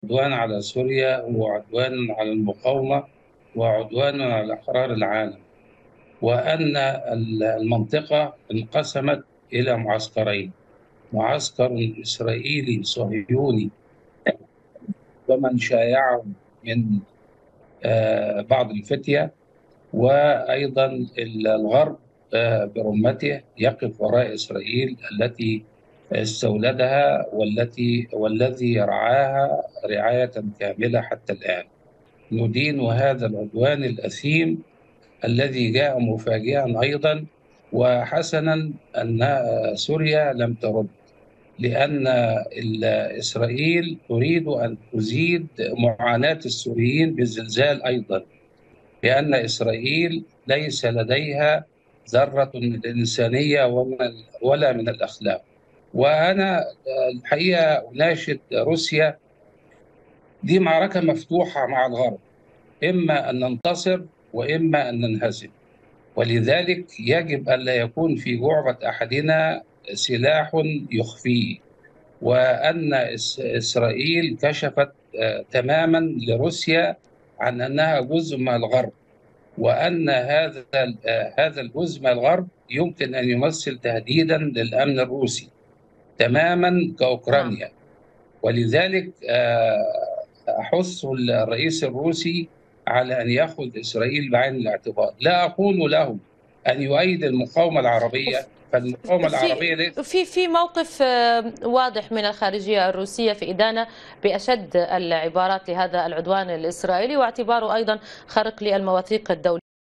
عدوان على سوريا هو عدوان على المقاومة وعدوان على أحرار العالم، وأن المنطقة انقسمت إلى معسكرين: معسكر إسرائيلي صهيوني ومن شايعهم من بعض الفتية، وأيضا الغرب برمته يقف وراء إسرائيل التي استولدها والذي يرعاها رعاية كاملة حتى الآن. ندين هذا العدوان الأثيم الذي جاء مفاجئا أيضا. وحسنا أن سوريا لم ترد، لأن إسرائيل تريد أن تزيد معاناة السوريين بالزلزال أيضا، لأن إسرائيل ليس لديها ذرة من الإنسانية ولا من الأخلاق. وأنا الحقيقة أناشد روسيا، دي معركة مفتوحة مع الغرب، إما أن ننتصر وإما أن ننهزم، ولذلك يجب ألا يكون في جعبة أحدنا سلاح يخفيه. وأن إسرائيل كشفت تماما لروسيا عن أنها جزء من الغرب، وأن هذا الجزء من الغرب يمكن أن يمثل تهديدا للأمن الروسي تماما نعم. كأوكرانيا. ولذلك أحث الرئيس الروسي على أن يأخذ إسرائيل بعين الاعتبار. لا أقول له أن يؤيد المقاومة العربية، فالمقاومة العربية في في موقف واضح من الخارجية الروسية في إدانة بأشد العبارات لهذا العدوان الإسرائيلي، واعتباره أيضا خرق للمواثيق الدولية.